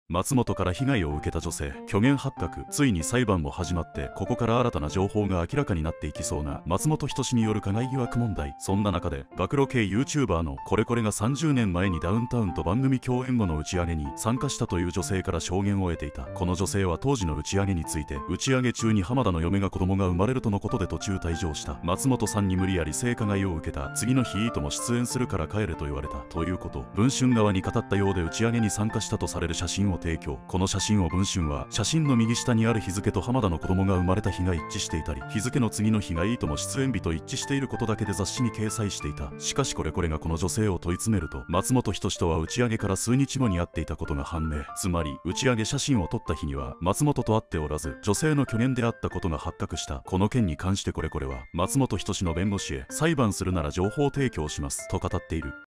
松本から被害を受けた女性、虚言発覚。ついに裁判も始まって、ここから新たな情報が明らかになっていきそうな松本人志による加害疑惑問題。そんな中で暴露系 YouTuber のこれが30年前にダウンタウンと番組共演後の打ち上げに参加したという女性から証言を得ていた。この女性は当時の打ち上げについて、打ち上げ中に浜田の嫁が子供が生まれるとのことで途中退場した。松本さんに無理やり性加害を受けた。次の日とも出演するから帰れと言われたということ。文春側に語ったようで、打ち上げに参加したとされる写真を提供。この写真を文春は写真の右下にある日付と浜田の子供が生まれた日が一致していたり、日付の次の日がとも出演日と一致していることだけで雑誌に掲載していた。しかしこれがこの女性を問い詰めると、松本人志とは打ち上げから数日後に会っていたことが判明。つまり打ち上げ写真を撮った日には松本と会っておらず、女性の虚言であったことが発覚した。この件に関してこれは松本人志の弁護士へ、裁判するなら情報提供しますと語っている。